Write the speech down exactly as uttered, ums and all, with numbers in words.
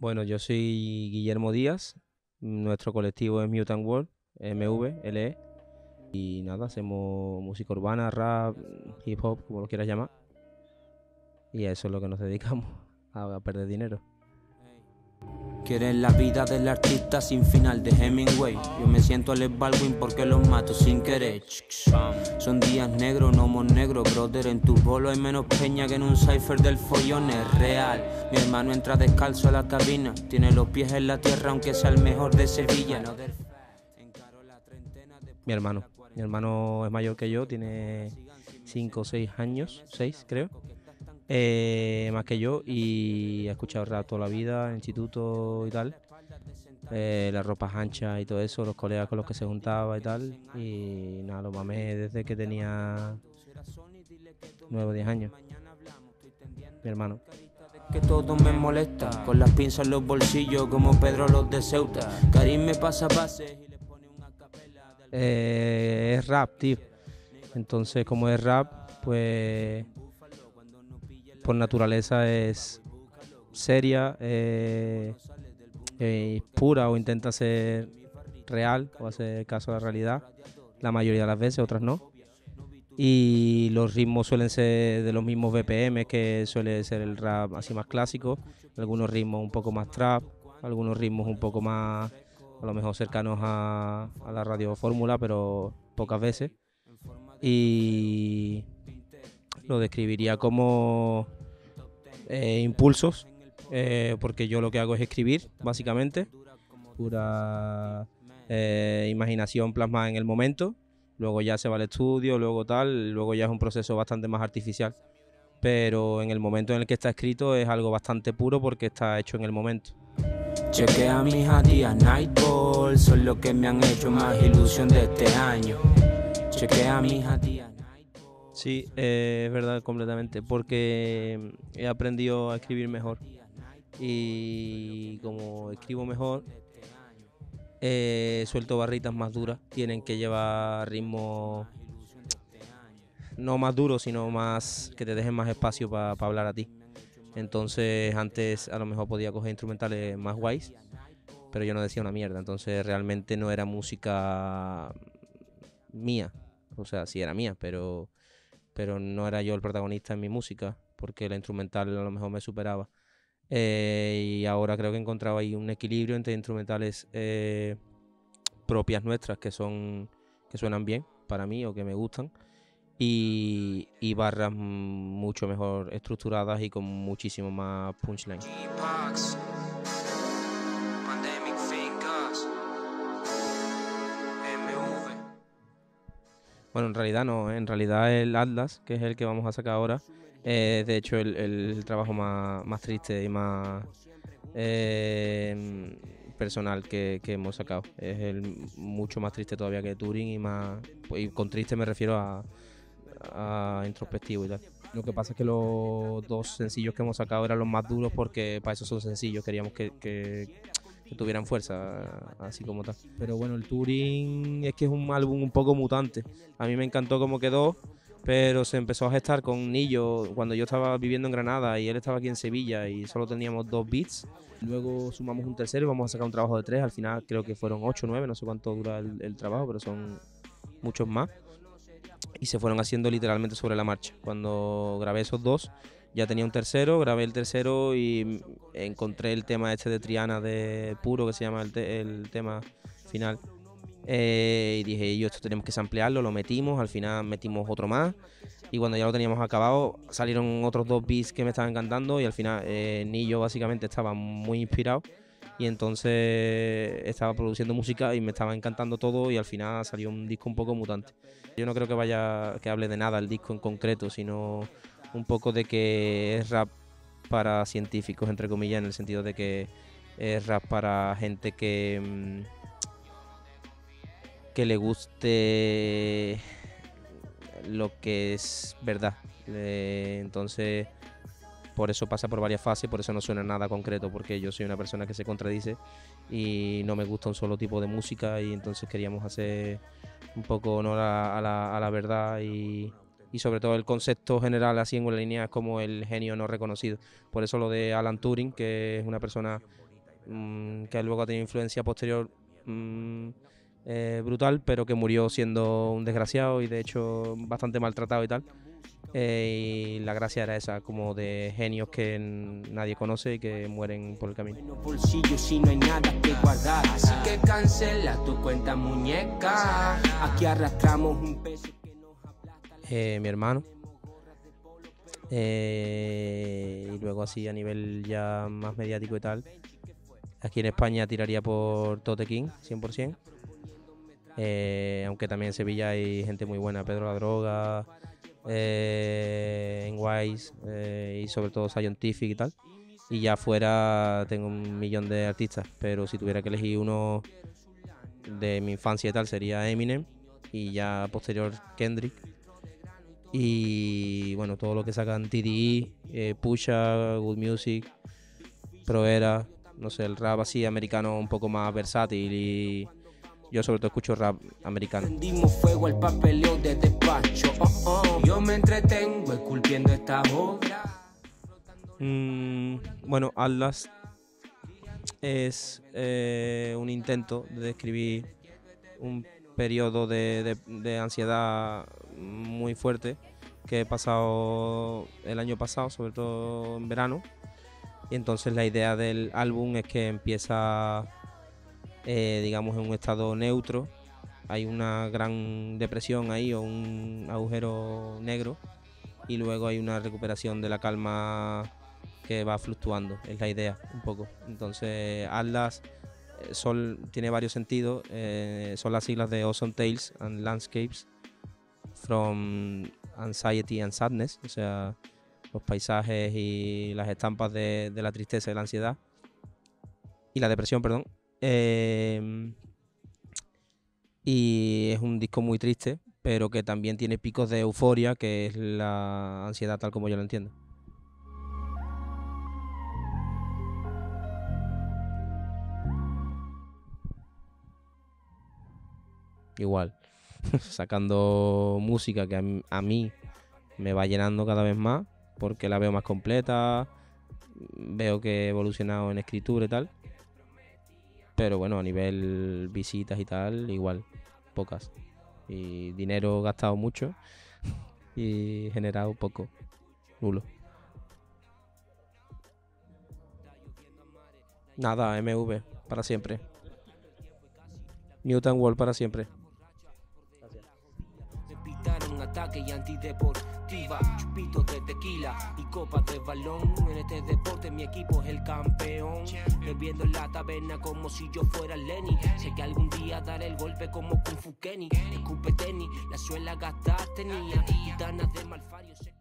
Bueno, yo soy Guillermo Díaz, nuestro colectivo es Mutant World, M V, L E, y nada, hacemos música urbana, rap, hip hop, como lo quieras llamar, y a eso es lo que nos dedicamos, a, a perder dinero. Quieren la vida del artista sin final de Hemingway. Yo me siento Alec Baldwin porque los mato sin querer. Son días negros, no somos negros, brother. En tu bolo hay menos peña que en un cipher del follón, es real. Mi hermano entra descalzo a la cabina, tiene los pies en la tierra aunque sea el mejor de Sevilla. No del... Mi hermano, mi hermano es mayor que yo, tiene cinco o seis años, seis creo, eh, más que yo, y ha escuchado rap toda la vida, en instituto y tal. Eh, las ropas anchas y todo eso, los colegas con los que se juntaba y tal, y nada, lo mamé desde que tenía nueve o diez años, mi hermano. Que todo me molesta, con las pinzas en los bolsillos como Pedro los de Ceuta. Karim me pasa bases y le pone una capela del... Eh, es rap, tío. Entonces, como es rap, pues por naturaleza es seria, eh, eh, pura o intenta ser real o hacer caso a la realidad. La mayoría de las veces, otras no. Y los ritmos suelen ser de los mismos B P M que suele ser el rap así más clásico. Algunos ritmos un poco más trap, algunos ritmos un poco más, a lo mejor cercanos a, a la radio fórmula, pero pocas veces. Y lo describiría como eh, impulsos, eh, porque yo lo que hago es escribir, básicamente, pura eh, imaginación plasmada en el momento. Luego ya se va al estudio, luego tal, luego ya es un proceso bastante más artificial. Pero en el momento en el que está escrito es algo bastante puro porque está hecho en el momento. Chequea mis días Nightball, son lo que me han hecho más ilusión de este año. Chequea mis días. Sí, eh, es verdad, completamente, porque he aprendido a escribir mejor. Y como escribo mejor, eh, suelto barritas más duras. Tienen que llevar ritmos no más duros, sino más que te dejen más espacio para pa hablar a ti. Entonces antes a lo mejor podía coger instrumentales más guays, pero yo no decía una mierda. Entonces realmente no era música mía. O sea, sí era mía, pero, pero no era yo el protagonista en mi música, porque la instrumental a lo mejor me superaba. Eh, y ahora creo que he encontrado ahí un equilibrio entre instrumentales eh, propias nuestras que son que suenan bien para mí o que me gustan y, y barras mucho mejor estructuradas y con muchísimo más punchline. Bueno, en realidad no, en realidad el Atlas, que es el que vamos a sacar ahora, es de hecho el, el trabajo más, más triste y más eh, personal que, que hemos sacado. Es el mucho más triste todavía que Turing y más, y con triste me refiero a, a introspectivo y tal. Lo que pasa es que los dos sencillos que hemos sacado eran los más duros porque para eso son sencillos, queríamos que, que, que tuvieran fuerza, así como tal. Pero bueno, el Turing es que es un álbum un poco mutante. A mí me encantó cómo quedó, pero se empezó a gestar con Nillo cuando yo estaba viviendo en Granada y él estaba aquí en Sevilla y solo teníamos dos beats. Luego sumamos un tercero y vamos a sacar un trabajo de tres. Al final creo que fueron ocho o nueve, no sé cuánto dura el, el trabajo, pero son muchos más. Y se fueron haciendo literalmente sobre la marcha. Cuando grabé esos dos, ya tenía un tercero, grabé el tercero y encontré el tema este de Triana de Puro, que se llama el, te el tema final. Eh, y dije, yo esto tenemos que samplearlo, lo metimos, al final metimos otro más. Y cuando ya lo teníamos acabado, salieron otros dos beats que me estaban encantando y al final eh, Nillo básicamente estaba muy inspirado. Y entonces estaba produciendo música y me estaba encantando todo y al final salió un disco un poco mutante. Yo no creo que vaya que hable de nada el disco en concreto, sino un poco de que es rap para científicos, entre comillas, en el sentido de que es rap para gente que, que le guste lo que es verdad. Eh, entonces, por eso pasa por varias fases, por eso no suena nada concreto, porque yo soy una persona que se contradice y no me gusta un solo tipo de música y entonces queríamos hacer un poco honor a, a, la, a la verdad y, y sobre todo el concepto general así en una línea es como el genio no reconocido. Por eso lo de Alan Turing, que es una persona mmm, que luego ha tenido influencia posterior mmm, eh, brutal, pero que murió siendo un desgraciado y de hecho bastante maltratado y tal. Eh, y la gracia era esa, como de genios que nadie conoce y que mueren por el camino. Bolsillo si no hay nada que guardar, así que cancela tu cuenta, muñeca. Aquí arrastramos un peso que nos aplasta. Eh, mi hermano. Eh, y luego así a nivel ya más mediático y tal, aquí en España tiraría por Tote King, cien por ciento. Eh, aunque también en Sevilla hay gente muy buena, Pedro La Droga, eh, en Wise eh, y sobre todo Scientific y tal. Y ya afuera tengo un millón de artistas, pero si tuviera que elegir uno de mi infancia y tal sería Eminem, y ya posterior Kendrick. Y bueno, todo lo que sacan T D E, eh, Pusha, Good Music, Pro Era, no sé, el rap así americano un poco más versátil, y yo sobre todo escucho rap americano. Prendimos fuego al papeleo de despacho, oh, oh. Yo me entretengo esculpiendo esta obra. Mm, bueno, Atlas es eh, un intento de describir un periodo de, de, de ansiedad muy fuerte que he pasado el año pasado, sobre todo en verano. Y entonces la idea del álbum es que empieza eh, digamos en un estado neutro, hay una gran depresión ahí o un agujero negro, y luego hay una recuperación de la calma que va fluctuando, es la idea un poco. Entonces Atlas Sol tiene varios sentidos, eh, son las siglas de Awesome Tales and Landscapes from Anxiety and Sadness, o sea, los paisajes y las estampas de, de la tristeza y la ansiedad y la depresión, perdón. Eh, y es un disco muy triste, pero que también tiene picos de euforia, que es la ansiedad tal como yo lo entiendo. Igual, sacando música que a mí, a mí me va llenando cada vez más, porque la veo más completa, veo que he evolucionado en escritura y tal, pero bueno, a nivel visitas y tal, igual, pocas, y dinero gastado mucho y generado poco, nulo. Nada, M V, para siempre. Newton World para siempre. Ataque y antideportiva, chupitos de tequila y copas de balón. En este deporte mi equipo es el campeón. Bebiendo en la taberna como si yo fuera Lenny. Sé que algún día daré el golpe como Kung Fu Kenny. Escupe tenis, la suela gastada tenía. Gitanas de Malfario.